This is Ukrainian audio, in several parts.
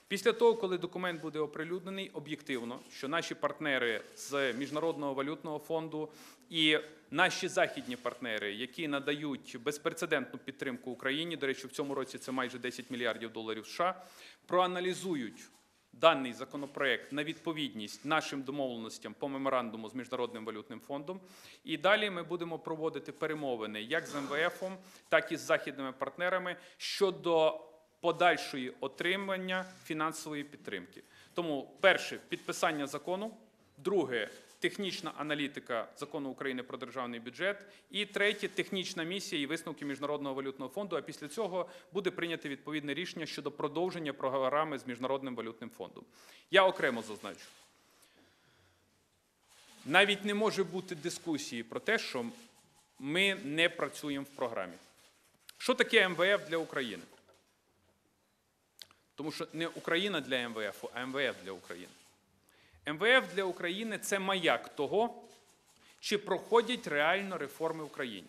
Після того, коли документ буде оприлюднений, об'єктивно, що наші партнери з Міжнародного валютного фонду і наші західні партнери, які надають безпрецедентну підтримку Україні, до речі, в цьому році це майже 10 мільярдів доларів США, проаналізують даний законопроект на відповідність нашим домовленостям по меморандуму з Міжнародним валютним фондом. І далі ми будемо проводити перемовини як з МВФом, так і з західними партнерами щодо подальшої отримання фінансової підтримки. Тому, перше, підписання закону, друге, технічна аналітика Закону України про державний бюджет і третє, технічна місія і висновки Міжнародного валютного фонду, а після цього буде прийнято відповідне рішення щодо продовження програми з Міжнародним валютним фондом. Я окремо зазначу. Навіть не може бути дискусії про те, що ми не працюємо в програмі. Що таке МВФ для України? Тому що не Україна для МВФ, а МВФ для України. МВФ для України – це маяк того, чи проходять реально реформи в Україні.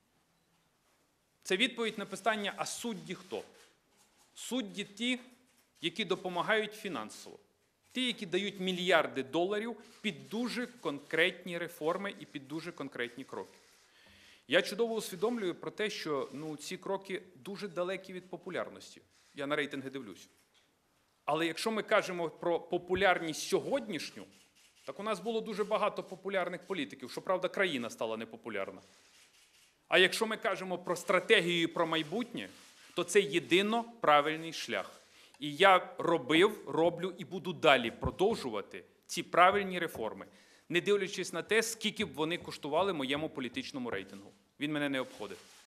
Це відповідь на питання, а судді хто? Судді ті, які допомагають фінансово. Ті, які дають мільярди доларів під дуже конкретні реформи і під дуже конкретні кроки. Я чудово усвідомлюю про те, що ці кроки дуже далекі від популярності. Я на рейтинги дивлюсь. Але якщо ми кажемо про популярність сьогоднішню, так у нас було дуже багато популярних політиків, щоправда, країна стала непопулярна. А якщо ми кажемо про стратегію і про майбутнє, то це єдино правильний шлях. І я роблю і буду далі продовжувати ці правильні реформи, не дивлячись на те, скільки б вони коштували моєму політичному рейтингу. Він мене не обходить.